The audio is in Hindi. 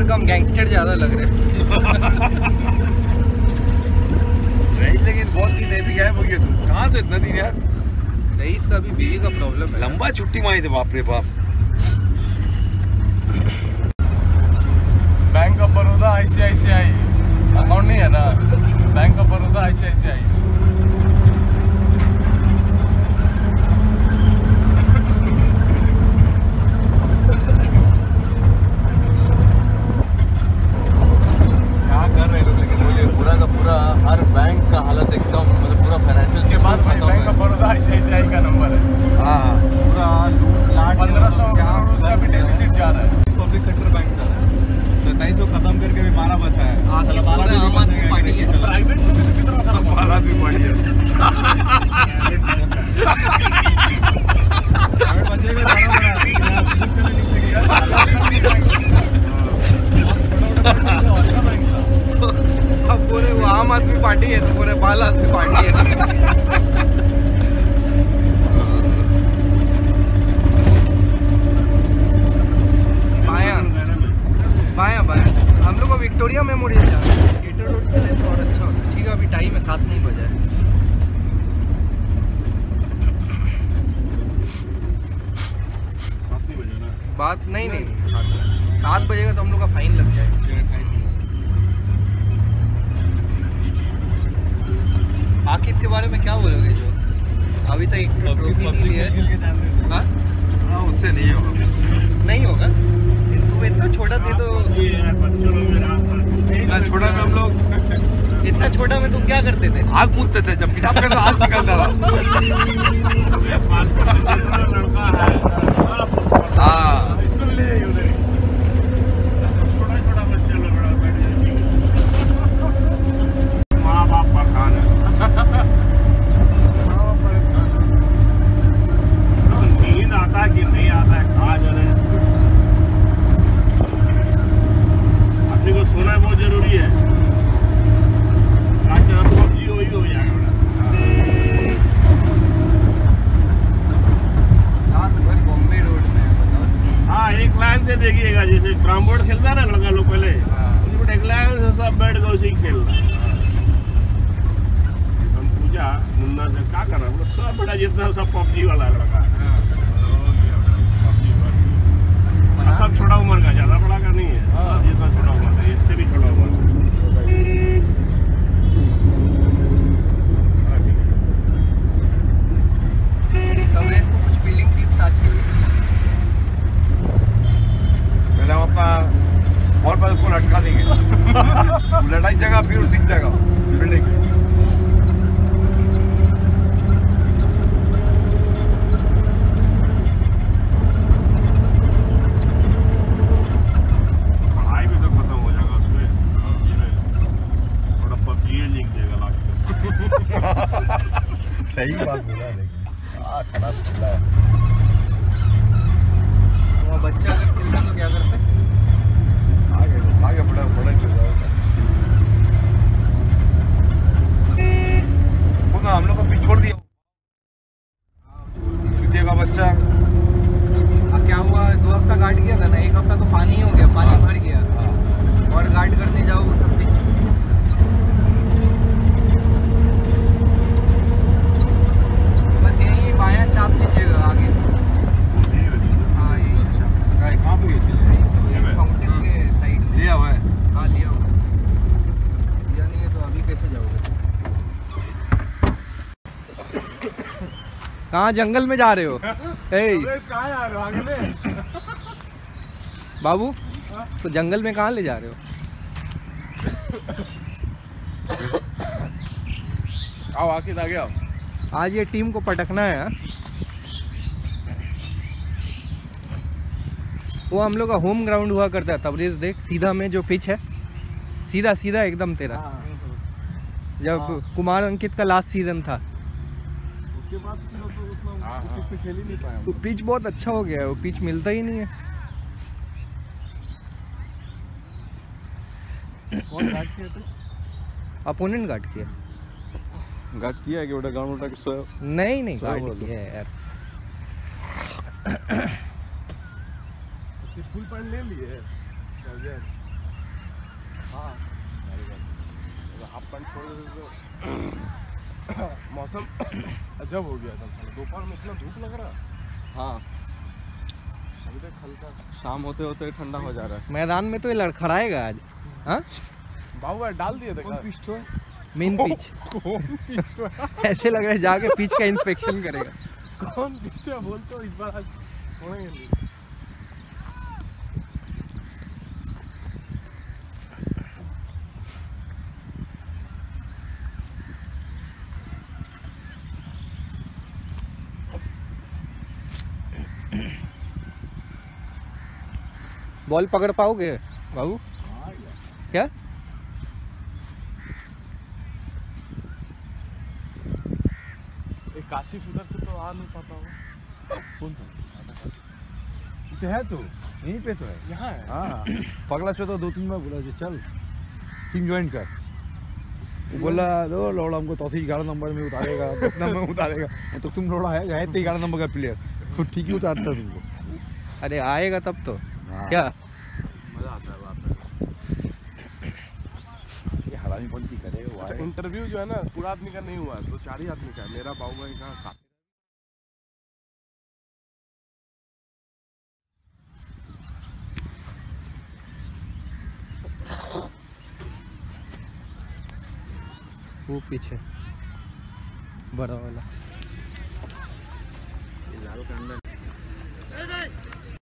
कम गैंगस्टर ज्यादा लग रहे। रईस लेकिन बहुत दिन भी गायब हो गया। तू कहाँ तो इतना दिन यार? रईस का भी बीवी का प्रॉब्लम है। लंबा छुट्टी मारी थे बाप रे बाप। Bank of Baroda ICICI account नहीं है ना। Bank of Baroda ICICI। क्या कर रहे लोग, लेकिन बोलिए पूरा का पूरा हर बैंक का हालत एकदम मतलब पूरा फाइनेंशियल के बाद बैंक ऑफ बड़ौदा ICICI का नंबर है। हाँ पूरा लूट लाट 1500 करोड़ उसका भी डेफिसिट जा रहा है। पब्लिक सेक्टर बैंक जा रहा है 27 को खत्म करके भी 12 बचा है। प्राइवेट में भी तो कितना खराब हालात भी बढ़ी है। प्राइवेट बचेगा जिसके लिए नीचे गया अब पूरे वो आम आदमी पार्टी है तो पूरे बाल आदमी पार्टी है। बाया बाया हम लोग को विक्टोरिया मेमोरियल जाना है। गेटर रोड चले तो और अच्छा होता। ठीक है अभी टाइम है 7 नहीं बजा है। बात नहीं 7 बजेगा तो हम लोग का फाइन लग जाएगा। आकिब के बारे में क्या बोलोगे जो अभी तक एक ट्रॉफी नहीं है? हाँ उससे नहीं होगा। नहीं होगा। तुम इतना छोटा थे तो इतना छोटा में हम लोग इतना छोटा में तुम क्या करते थे? आग मूदते थे जब किताब का आग निकलता था। हाँ माँ बाप परेशान है। नींद आता कि नहीं आता है कहा जा रहे हैं। अपने को सोना बहुत जरूरी है। आज पबजी हो जाएगा। बॉम्बे रोड में हाँ एक लाइन से देखिएगा जैसे कैरम बोर्ड खेलता है ना लड़का लोग पहले एक लाइन से सब बैठ गए उसी खेल रहे। हम पूछा मुन्ना से क्या कर रहा है सब बेटा जितना सब पबजी वाला लड़का है। सब छोटा उम्र का ज्यादा बड़ा का नहीं है। जितना छोटा उम्र है इससे भी छोटा उम्र है। कवरेज को कुछ फीलिंग टिप्स आज की पहले हम अपना और पर उसको लटका देंगे। लड़ाई जगह फिर सीख जाएगा बिल्डिंग। पढ़ाई भी तो खत्म हो जाएगा उसमें थोड़ा पबजी लिख देगा लास्ट। सही बात बोला लेकिन खराब बोला है। वो बच्चा अगर खेलता तो क्या करते? आगे बड़ा चल रहा है। हम लोग को भी छोड़ दिया। चुतिया का बच्चा क्या हुआ 2 हफ्ता गार्ड किया था ना। 1 हफ्ता तो पानी हो गया, पानी भर गया और गार्ड करने जाओ सब कुछ। बस यही बायां चाप लीजिएगा आगे। हाँ यही कहाँ पे गई थी? फाउंटेन के साइड लिया हुआ है। हाँ लिया हुआ या नहीं है तो अभी कैसे जाओगे? कहाँ जंगल में जा रहे हो? कहाँ जा रहे हो आगे में? बाबू तो जंगल में कहाँ ले जा रहे हो? आओ आके आगे आओ। आज ये टीम को पटकना है। हाँ? वो हम लोग का होम ग्राउंड हुआ करता है तबरेज। देख सीधा में जो पिच है सीधा सीधा एकदम तेरा। जब कुमार अंकित का लास्ट सीजन था उसके बाद तो खेल ही नहीं पाया। तो पिच बहुत अच्छा हो गया है। वो पिच मिलता ही नहीं है। कौन गार्ड किया था? अपोनेंट गार्ड किया। गार्ड किया कि उड़ा ग्राउंड उठा के सोया? नहीं गार्ड किया है यार। फुल पैंट ले लिए पंच छोड़ देते तो मौसम अजब हो गया था। दोपहर में इतना धूप लग रहा। हाँ अभी तक हल्का शाम होते होते ठंडा हो जा रहा है। मैदान में तो ये लड़खड़ाएगा आज। हाँ बाबू डाल दिए थे कौन पिच तो है? Main pitch. कौन पिच ऐसे लग रहा है जाके पिच का इंस्पेक्शन करेगा। कौन पिच बोल तो इस बार आज छोड़ेंगे नहीं। बॉल पकड़ पाओगे बाबू? क्या एक काशिफ उधर से तो आ नहीं पाता होगा। कौन था? तो है तो यहीं पे तो है। यहाँ है। हाँ पगला चो तो 2-3 बार बोला चल टीम ज्वाइन कर। वो बोला दो लौड़ा हमको तो 11 नंबर में उतारेगा, 10 नंबर में उतारेगा। तो तुम लौड़ा है 11 नंबर का प्लेयर, खुद ठीक ही उतारता तुमको। अरे आएगा तब तो। हाँ। क्या मजा आता है बात में। ये हरामी पंती करे वो अच्छा आए। इंटरव्यू जो है ना पूरा आदमी का नहीं हुआ है, तो 4 ही आदमी का है। मेरा बाबू भाई का काफी। वो पीछे बड़ा वाला लाल का अंदर